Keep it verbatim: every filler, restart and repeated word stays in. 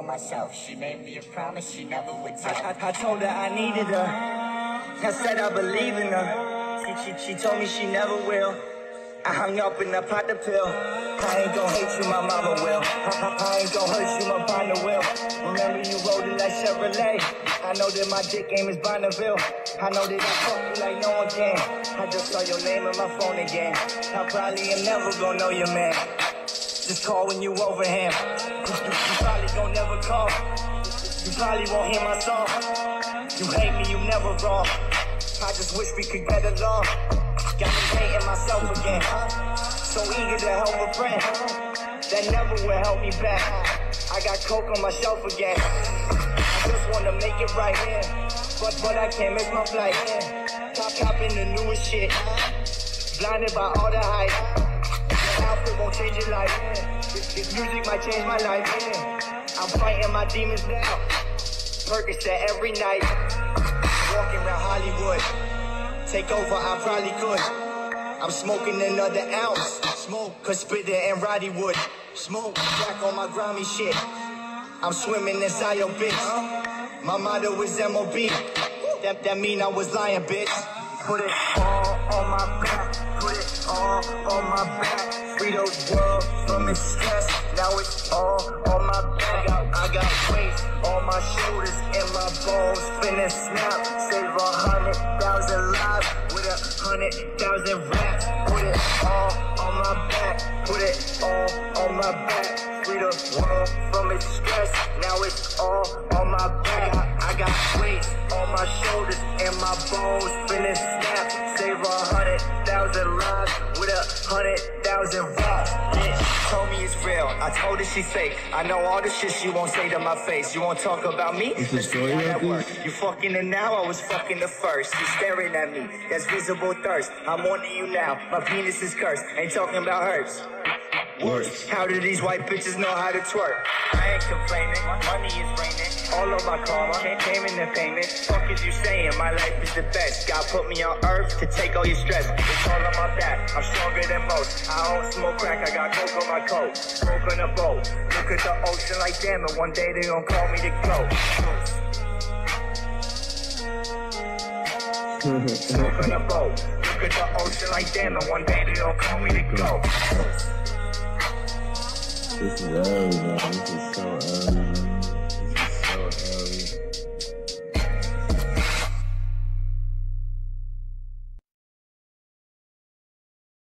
myself. She made me a promise she never would tell. I, I, I told her I needed her. I said I believe in her. She, she, she told me she never will. I hung up and I popped the pill. I ain't gon' hate you, my mama will. I, I, I ain't gon' hurt you, my partner will. Remember you rode it like Chevrolet. I know that my dick game is Bonneville. I know that I fuck you like no one can. I just saw your name in my phone again. I probably am never gon' know your man. Just call when you over him. You, you, you probably gon' never call. You probably won't hear my song. You hate me, you never wrong. I just wish we could get along. Got me hating myself again. So eager to help a friend that never will help me back. I got coke on my shelf again. I just wanna make it right, but but I can't miss my flight. Top top in the newest shit. Blinded by all the hype. The outfit won't change your life. This, this music might change my life. I'm fighting my demons now. Percocet every night. Walking around Hollywood. Take over, I probably could. I'm smoking another ounce. Smoke, cause spitter and Roddy wood. Smoke, back on my grimy shit. I'm swimming inside your bitch. My motto is M O B. That, that mean I was lying, bitch. Put it all on my back. Put it all on my back. Free the world from its stress. Now it's all on my back. I got weight on my shoulders and my bones finna snap. Save a hundred thousand lives with a hundred thousand raps. Put it all on my back. Put it all on my back. Free the world from its stress. Now it's all on my back. I got weight on my shoulders and my bones finna snap. Save a hundred thousand lives with a hundred thousand raps. Bitch told me it's real. I told her she's fake. I know all the shit she won't say to my face. You won't talk about me? Let's see how that work. You fucking her now, I was fucking the first. You staring at me, that's visible thirst. I'm wanting you now, my penis is cursed. Ain't talking about hers. Worse. How do these white bitches know how to twerk? I ain't complaining, money is raining. All of my karma came in the payment. Fuck is you saying? My life is the best. God put me on earth to take all your stress. It's all on my back. I'm stronger than most. I don't smoke crack. I got coke on my coat. Smoke on a boat. Look at the ocean like damn it. One day they gon' call me the goat. Smoke on a boat. Look at the ocean like damn it. One day they gon' call me the goat. This is early, man. This is so early, man.